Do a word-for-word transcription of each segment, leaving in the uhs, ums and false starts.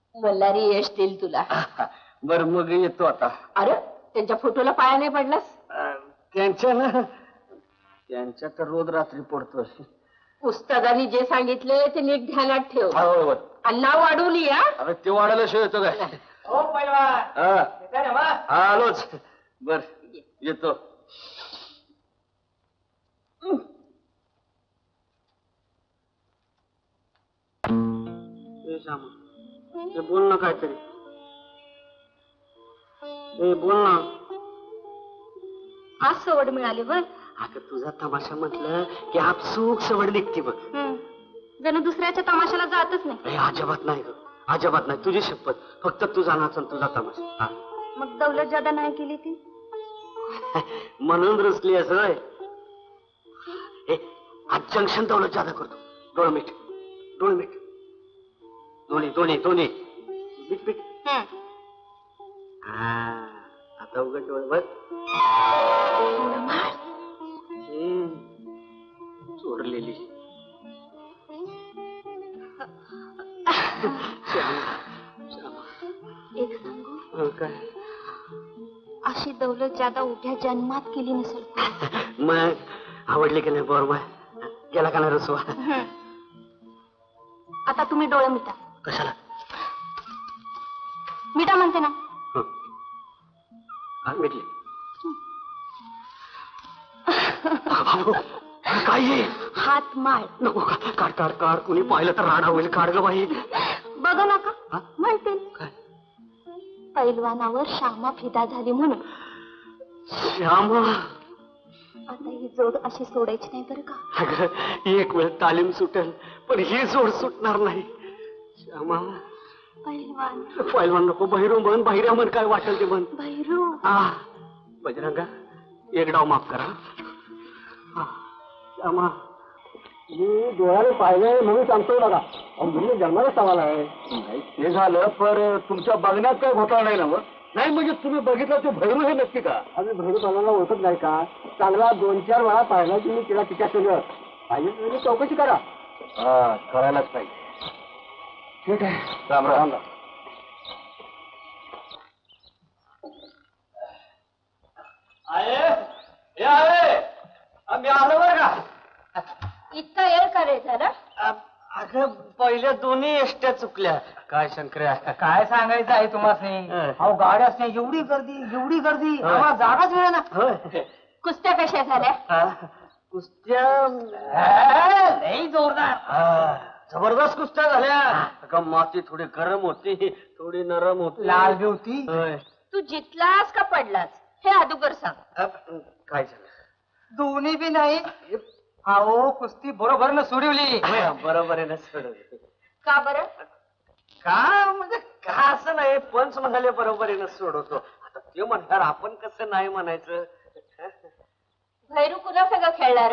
मल्हारी यश देईल तुला. बर मग येतो आता. अरे त्यांच्या फोटोला पाया नाही पडलास? त्यांच्या ना त्यांच्या तर रोज रात्री पडतो. उस्तादांनी जे सांगितले ते नीट ध्यानात ठेव. बरोबर. आणि नाव वाढवली या. अरे ते वाढायला शिवाय येतो काय? हो पहिलवान. हा आलोच. बर येतो. ते बोल ना काहीतरी. ए बोल ना. आज सवड मिळाली बघ. अगं तुझा तमाशा म्हटलं की आपसूक सवड निघते बघ. जणू दुसऱ्याच्या तमाशाला जातच नाही. अजिबात नाही ग, अजिबात नाही. तुझी शपथ. फक्त तुझा नाच आणि तुझा तमाशा. मग दौलत जादा नाही केली ती म्हणून रुसली असं. आज जंक्शन दौलत जादा करतो. डोळ मीठ, डोळ मीठ, दोन्ही दोन्ही दोन्ही मीठ मीठ. आता उघड डोळ बघ. चोरलेली. एक सांगू काय? अशी दौलत जादा उभ्या जन्मात केली नसेल. मग आवडली की नाही बरोबर? गेला का नाही रसवा? आता तुम्ही डोळे मिटा. कशाला मिटा म्हणते ना. मिटले. काय हात माळ. नको काढ काढ काढ. कुणी पाहिलं तर राडा होईल. काढ ग बाई. बघ नका म्हणते. पैलवानावर श्यामा फिदा झाली म्हणून. श्यामा आता ही जोड अशी सोडायची नाही बरं का. अगं एक वेळ तालीम सुटेल पण ही जोड सुटणार नाही. श्यामा पैलवान. पैलवान नको. बहिरू म्हण. बहिऱ्या म्हण. काय वाटेल ते म्हण. बहिरू. हा बजरंगा एक डाव माफ करा. श्यामा मी डोळ्याने पाहिलंय म्हणून सांगतो बघा. म्हणजे जन्माला सवाल आहे. ते झालं पर तुमच्या बघण्यात काय घोटाळा नाही ना? मग नाही म्हणजे तुम्ही बघितलं ते भैरू हे नक्की का? आम्ही भैरू पालाला ओळखत नाही का? चांगला दोन चार वेळा पाहिला तुम्ही तिला तिच्या सगळं पाहिजे तुम्ही चौकशी करा. हा करायलाच पाहिजे. ठीक आहे. राम राम. मी आलो बरं का. इतका येळ का रे झाला? अगं पहिल्या दोन्ही एसट्या चुकल्या. काय शंकर्या काय सांगायचं आहे तुम्हाला? अहो गाड्या असण्या एवढी गर्दी एवढी गर्दी आम्हाला जागाच मिळेना. कुस्त्या कशा झाल्या? कुस्त्या लई जोरदार जबरदस्त कुस्त्या झाल्या. अगं माती थोडी गरम होती थोडी नरम होती. लाल बी होती. तू जितलास का पडलास हे अगोदर सांग. काय झालं? दोन्ही बी नाही. अहो कुस्ती बरोबर न सोडवली. बरोबर आहे ना सोडवली. का बरं? का म्हणजे का असं नाही. पंच म्हणाले बरोबर आहे ना सोडवतो. आता ते म्हणणार आपण कसं नाही म्हणायचं. भैरू कुणा सगळं खेळणार?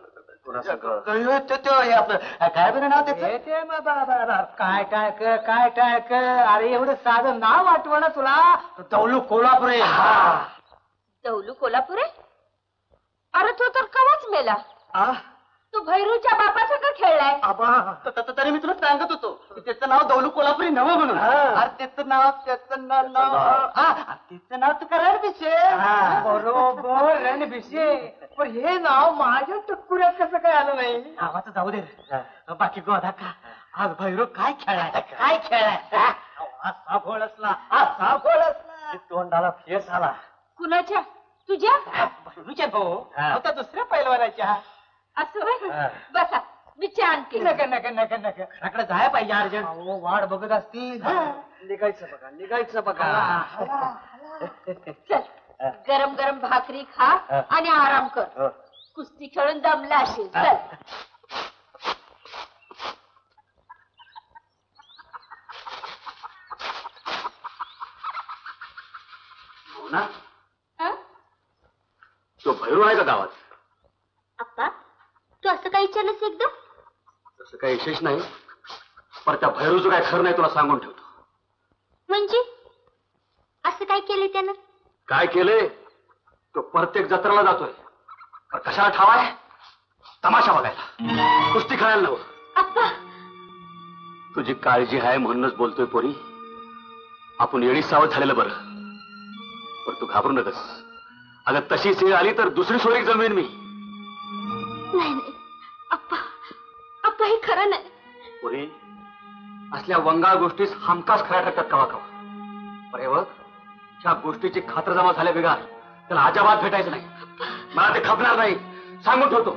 काय बरं नाव त्याचं? काय टाक काय टाक. अरे एवढं साधं नाव आठवण तुला. दौलू कोल्हापुरे. दौलू कोल्हापुरे? अरे तो तर कवाच मेला. तू भैरूच्या बापाचं का खेळलाय? तरी मी तुला सांगत होतो त्याचं नाव दौलू कोल्हापुरी नवं म्हणून. अरे त्याचं नाव त्याचं नाव त्याचं नाव तुका रणभिषे. बरोबर रणभिषे. पण हे नाव माझ्या टक्कुऱ्यात कसं काय आलं नाही? नावाचं जाऊ दे. बाकी गोदा का आज भैरू काय खेळाय काय खेळाय? असा घोळसला असा घोळसला. तोंडाला फेस आला. कुणाच्या? तुझ्या? भैरूच्या भाऊ. आता दुसऱ्या पैलवानाच्या. असं बसा मी आणते. नका नका नका नका. अकडे जाय पाहिजे अर्जंट. वाट बघत असतील. निघायचं बघा निघायचं बघा. चल गरम गरम भाकरी खा आणि आराम कर. कुस्ती खेळून दमला असेल. चल. ना तो भैरू आहे का गावात? अप्पा तू असं काही विचारलंस एकदम? तसं काही विशेष नाही पण त्या भैरूचं काय खरं नाही तुला सांगून ठेवतो. म्हणजे असं काय केलंय त्यानं? काय केलंय? तो प्रत्येक जत्रेला जातोय. पण कशाला ठावाय? तमाशा बघायला. कुस्ती खेळायला नव्हं. अप्पा तुझी काळजी आहे म्हणूनच बोलतोय पोरी. आपण येळी सावध झालेलं बरं. पण तू घाबरू नकस. अगं तशी सेळ आली तर दुसरी सोयरी जमवेन मी. नाही नाही अप्पा अप्पा हे खरं नाही. पुरी असल्या वंगाळ गोष्टीस हमखास खऱ्या ठरतात कवा कवा. पण हे बघ, ह्या गोष्टीची खातरजमा झाल्या बिगार त्याला अजाबात भेटायचं नाही. मला ते खपणार नाही, सांगून ठेवतो.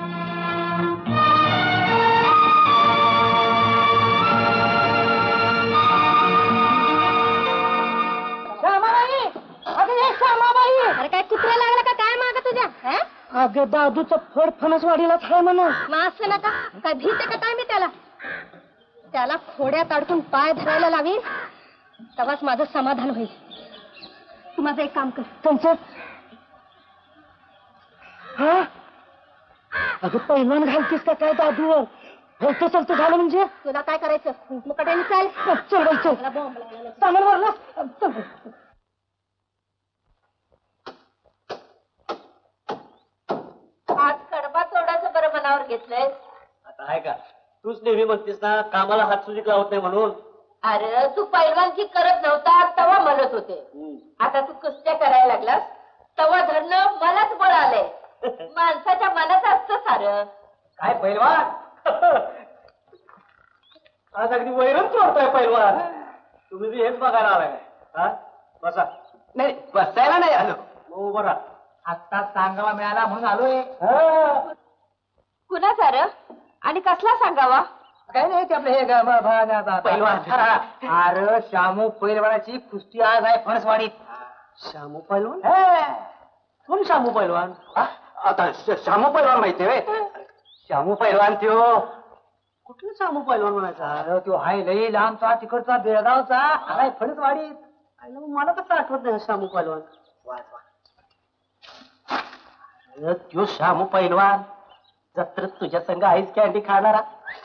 श्यामाबाई, अगं ये श्यामाबाई. अरे काय कुत्रा लागला का काय माग तुझ्या? अगं दादूचं फड फणसवाडीलाच आहे म्हणून. मग असं नका काय भीते का काय मी त्याला त्याला खोड्यात अडकून पाय धरायला लावीन तेव्हाच माझं समाधान होईल. तू माझं एक काम कर. तुमचं हा अगं पहिलवान घालतीस का काय दादूवर? होतं चलतं झालं म्हणजे तुला काय करायचं? मुकाट्याने चाल. चल बाई चल. सामान भरलं. चल आज कडबा तोडाचं बरं मनावर घेतलंय. आता आहे का? तूच नेहमी म्हणतेस ना कामाला हात सुजिक लावत नाही म्हणून. अरे तू पैलवानची करत नव्हता तेव्हा म्हणत होते. आता तू कुस्त्या करायला लागलास तेव्हा धरणं मलाच बळ आलंय. माणसाच्या मनात असतं सारं. काय पैलवान आज अगदी वैरण चोरताय पैलवान. तुम्ही बी हेच बघायला आलाय काय? बसा. नाही बसायला नाही आलो. हो बरा आत्ता सांगावा मिळाला म्हणून आलोय. कुणा सारं आणि कसला सांगावा? काय नाही ते आपलं हे पैलवान. अरे शामू पैलवानाची कुस्ती आज आहे फणसवाडीत. श्यामू पैलवान? कोण शामू पैलवान? आता श्यामू पैलवान माहिती आहे? शामू पैलवान त्यो कुठलं श्यामू पैलवान म्हणायचा? अरे त्यो हाय लई लांबचा तिकडचा बेळगावचा आलाय फणसवाडीत. मला कसं आठवत नाही श्यामू पैलवान. अरे त्यो शामू पैलवान जत्रेत तुझ्या संग आईस कॅन्डी खाणारा.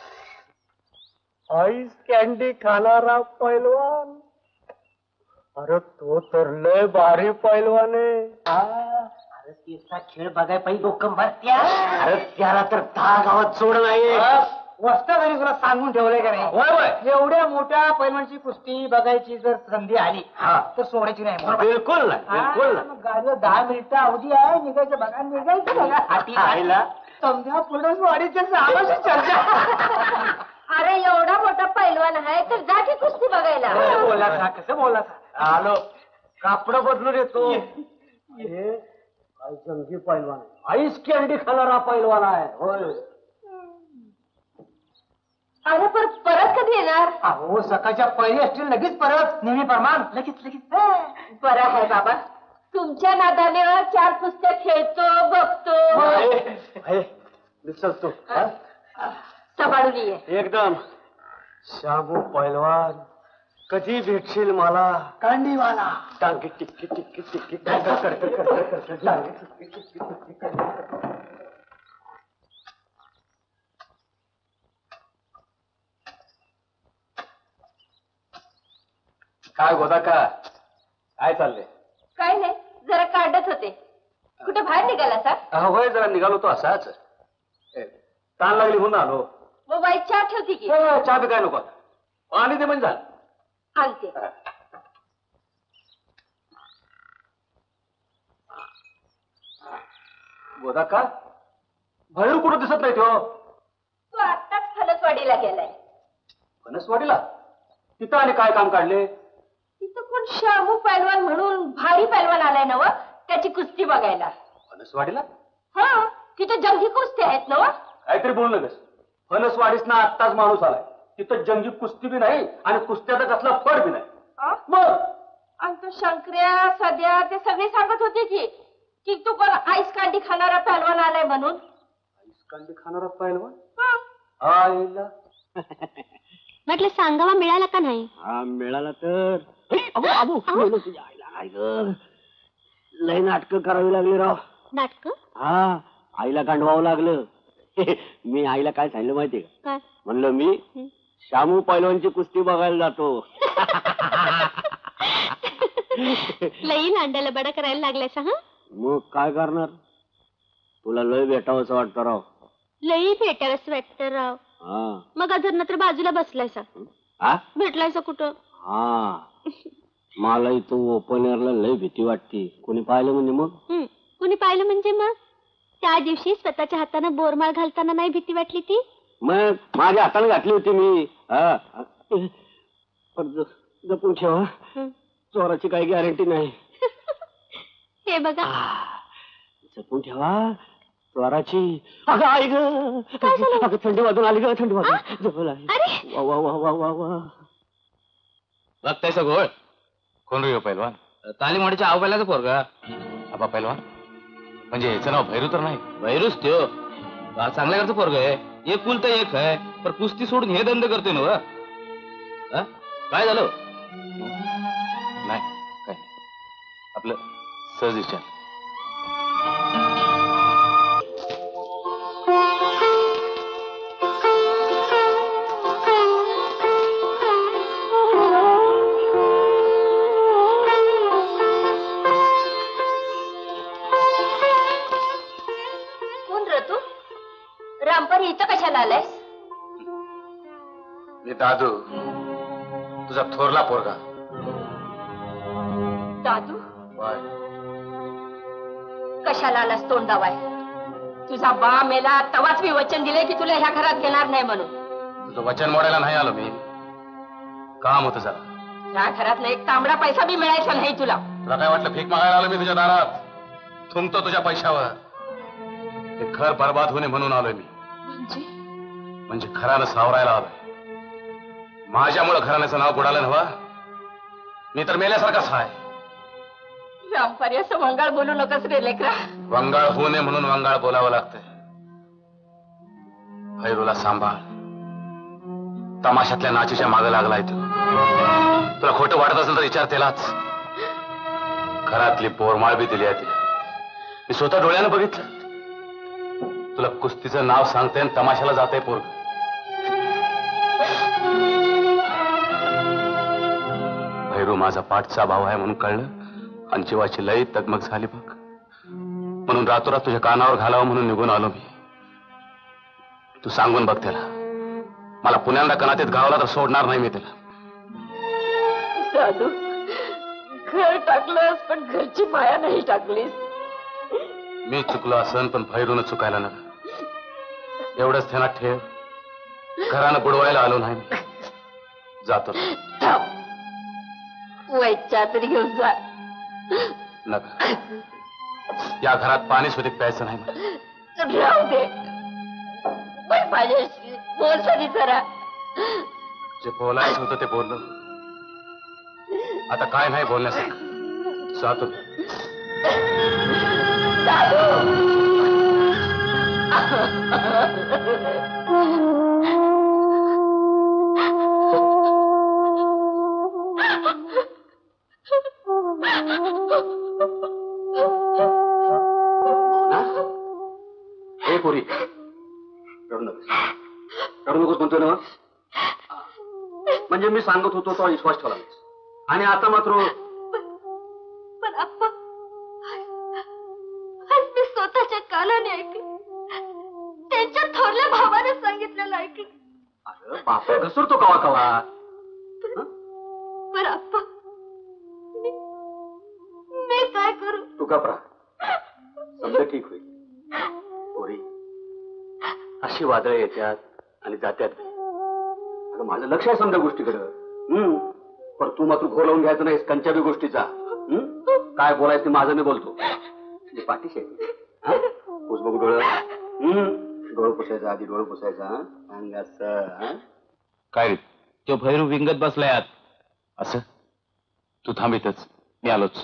आईस कॅन्डी खाणारा पैलवान? अरे तो तर लय भारी पैलवान आहे. अरे तिचा खेळ बघाय पाहिजे डोकं भरत्या. अरे त्याला तर दहा गावात सोड नाही. वस्ता तरी तुला सांगून ठेवलंय का नाही? होय होय. एवढ्या मोठ्या पैलवानची कुस्ती बघायची जर संधी आली तर सोडायची नाही. बरोबर? बिलकुल नाही, बिलकुल नाही. गाडीवर दहा मिनिटं अवधी आहे. निघायचं बघा निघायचं बघा. हाती आईला समजा पुढे वाडीच्या सामाशी चर्चा. अरे एवढा मोठा पैलवान आहे तर जा की कुस्ती बघायला. बोला का कसं बोला आलो. कापड बदलून येतो. हे काय जंगी पैलवान आईस कॅन्डी खाणारा पैलवान आहे. होय. अरे पर परत कधी येणार? अहो सकाळच्या पहिली असतील लगेच परत नेहमी प्रमाण लगेच लगेच. बरं आहे बाबा. तुमच्या नादाने चार कुस्त्या खेळतो बघतो. दिसतो सांभाळून ये. एकदम. श्यामू पैलवान कधी भेटशील मला? कांडीवाला टांगे टिक्की टिक्की टिक्की काय गोदा का काय चाललंय? काय नाही जरा काढत होते. कुठे बाहेर निघाला सर? होय जरा निघालो तो असाच. ताण लागली म्हणून आलो. मोबाईल चहा ठेवते की? चहा बी काय नको पाणी ते म्हणजे झालं. आणते. गोदा का भैरू कुठं दिसत नाही तो? तू आत्ताच फणसवाडीला गेलाय. फणसवाडीला? तिथं आणि काय काम काढले? तिथं कोण शामू पैलवान म्हणून भारी पैलवान आलाय ना व त्याची कुस्ती बघायला. फणसवाडीला? हा तिथं जंगी कुस्ती आहेत ना व. काहीतरी बोलू नकस. फणसवाडीस ना आत्ताच माणूस आलाय. तिथं जंगी कुस्ती बी नाही आणि कुस्त्याचा कसला फड बी नाही. मग आणि तो शंकर्या सध्या ते सगळे सांगत होते की की तू पण आईस कांडी खाणारा पैलवान आलाय म्हणून. आईस कांडी खाणारा पैलवान? हा. आईला म्हटलं सांगावा मिळाला का नाही? हा मिळाला तर लय नाटक करावी लागली राव. नाटक? हा आईला गांडवावं लागलं. मी आईला काय सांगितलं माहितीये का? काय म्हणलं मी शामू पैलवानची कुस्ती बघायला जातो. लई लांडाला बडा करायला लागलायसा? हा मग काय करणार? तुला लय भेटावं असं वाटतं राव. लई भेटावंच वाटतं राव. हा मग अजून तर बाजूला बसलायसा. हा भेटलायसा कुठं? हा मला इथं ओपन एअरला लय भीती वाटते. कोणी पाहिलं म्हणजे मग? हं, कुणी पाहिलं म्हणजे मग? त्या दिवशी स्वतःच्या हातानं बोरमाळ घालताना नाही भीती वाटली ती? मग माझ्या हाताने घातली होती मी. हा. पण ज- जपून ठेवा, हं. चोराची काही गॅरंटी नाही. हे बघा. जपून ठेवा चोराची. अगं आई ग, अगं थंडी वाजून आली ग, थंडी वाजून जवळ आली. अरे! वा वा वा वा वा वा. बघतायचा गोळ कोण रे पहिलवान? तालीमवाडीच्या आव पहिल्याचा पोरगा. आबा पहिलवान म्हणजे याचं नाव भैरू तर नाही? भैरूच त्यो चांगल्या घरचं पोरग आहे. एक कुल तर एक आहे, पण कुस्ती सोडून हे धंदे करतोय ना. काय झालं? नाही काय आपलं सहज विचार. कोण रे तू? रामपर इथं कशाला आलायस? मी दादू, तुझा थोरला पोरगा. दादू कशाला आलास तोंड दावाय? तुझा बा मेला तवाच मी वचन दिले की तुला ह्या घरात घेणार नाही म्हणून. तुझं वचन मोडायला नाही आलो मी, काम होतं जरा. ह्या घरात एक तांबडा पैसा बी मिळायचा नाही तुला. तुला काय वाटलं भीक मागायला आलो मी तुझ्या दारात? थुंकतो तुझ्या पैशावर. ते घर बर्बाद होणे म्हणून आलोय मी. म्हणजे म्हणजे घरानं सावरायला आलोय. माझ्यामुळे घराण्याचं नाव बुडालं नव्हा. मी तर मेल्यासारखाच आहे. रामपारी असं वंगाळ बोलू नकोस रे लेकरा. वंगाळ होऊ नये म्हणून वंगाळ बोलावं लागतंय. भैरूला सांभाळ. तमाशातल्या नाचीच्या मागे लागलाय तू. तुला खोटं वाटत असेल तर विचार त्यालाच. घरातली बोरमाळ बी दिली आहे तिला. मी स्वतः डोळ्यानं बघितलं. तुला कुस्तीचं नाव सांगते आणि तमाशाला जाते पोरग. भैरू माझा पाठचा भाव आहे म्हणून कळलं आणि जीवाची लई तगमग झाली बघ. म्हणून रातोरात तुझ्या कानावर घालावं म्हणून निघून आलो मी. तू सांगून बघ त्याला, मला पुण्यांदा कनातीत गावला तर सोडणार नाही मी त्याला. दादू घर टाकलंस पण घरची माया नाही टाकलीस. मी चुकलो असन पण भैरूनं चुकायला नका. एवढंच ध्यानात ठेव. घरानं बुडवायला आलो नाही मी. जातो. वैच्या तरी घेऊन जा. नका. या घरात पाणी सुद्धा प्यायचं नाही मला. राहू दे. पण माझ्याशी बोल तरी जरा. जे बोलायचं होतं ते बोललो. आता काय नाही बोलण्यासारखं. जातो. ए पोरी, रडू नकोस. रडू नकोस म्हणतोय ना. म्हणजे मी सांगत होतो तो विश्वास ठेवला नाहीस. आणि आता मात्र पण आप्पा, आज मी स्वतःच्या कानाने ऐकलं. त्यांच्या थोरल्या भावाने सांगितलेलं ऐकलं. अरे बाप घसरतो कवा कवा. पण आप्पा, मी मी काय करू? तू घबरा, समजा ठीक होईल. पोरी, अशी वादळ येतात आणि जात्यात. अगं माझं लक्ष आहे समजा गोष्टीकडं. हम्म पण तू मात्र घोर लावून घ्यायचं नाहीस कंच्या बी गोष्टीचा. हम्म काय बोलायचं ते माझं मी बोलतो. म्हणजे पाठीशी आहे. पुस बघू डोळं. हम्म डोळं पुसायचा आधी, डोळं पुसायचा. अंग असं. काय रे, तो भैरू विंगत बसलाय आत. असं तू थांबितच, मी आलोच.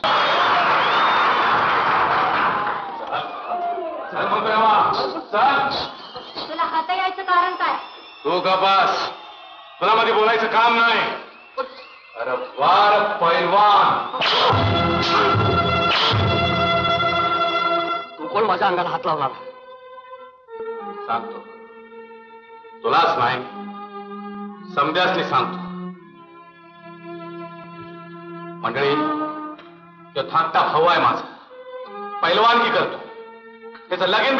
तुला हाता यायचं कारण काय? तू गपास. तुला मध्ये बोलायचं काम नाही. अरे वार पैलवान, तू कोण माझ्या अंगाला हात लावला? सांगतो. तुलाच नाही, समद्यासनी सांगतो. मंडळी, तो थाकता भाऊ आहे माझा. पैलवानगी करतो. त्याचं लगीन